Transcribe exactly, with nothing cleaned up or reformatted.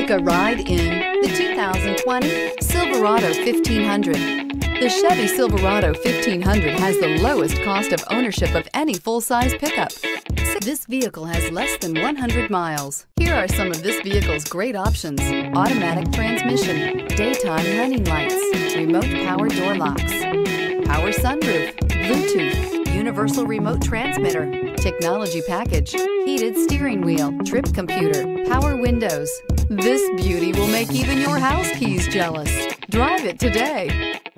Take a ride in the two thousand twenty Silverado fifteen hundred. The Chevy Silverado fifteen hundred has the lowest cost of ownership of any full-size pickup. This vehicle has less than one hundred miles. Here are some of this vehicle's great options: automatic transmission, daytime running lights, remote power door locks, power sunroof, Bluetooth, universal remote transmitter, technology package, heated steering wheel, trip computer, power windows. This beauty will make even your house keys jealous. Drive it today.